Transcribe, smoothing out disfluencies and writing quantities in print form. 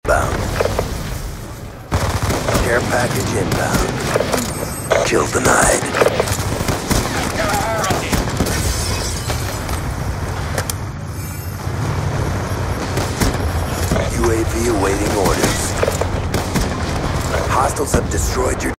Bound. Care package inbound. Kill denied. UAV awaiting orders. Hostiles have destroyed your